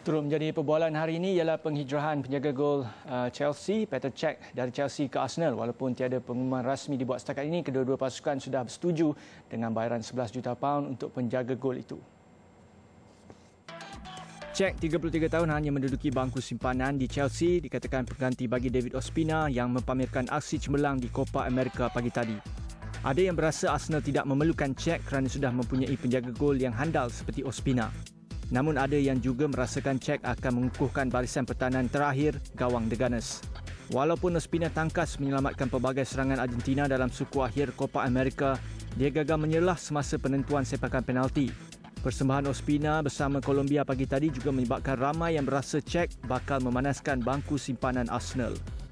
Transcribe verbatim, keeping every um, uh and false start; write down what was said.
Turut menjadi perbualan hari ini ialah penghijrahan penjaga gol uh, Chelsea, Petr Cech dari Chelsea ke Arsenal. Walaupun tiada pengumuman rasmi dibuat setakat ini, kedua-dua pasukan sudah bersetuju dengan bayaran sebelas juta paun untuk penjaga gol itu. Cech, tiga puluh tiga tahun, hanya menduduki bangku simpanan di Chelsea, dikatakan pengganti bagi David Ospina yang mempamerkan aksi cemerlang di Copa America pagi tadi. Ada yang berasa Arsenal tidak memerlukan Cech kerana sudah mempunyai penjaga gol yang handal seperti Ospina. Namun ada yang juga merasakan Cech akan mengukuhkan barisan pertahanan terakhir gawang The Gunners. Walaupun Ospina tangkas menyelamatkan pelbagai serangan Argentina dalam suku akhir Copa America, dia gagal menyerlah semasa penentuan sepakan penalti. Persembahan Ospina bersama Colombia pagi tadi juga menyebabkan ramai yang berasa Cech bakal memanaskan bangku simpanan Arsenal.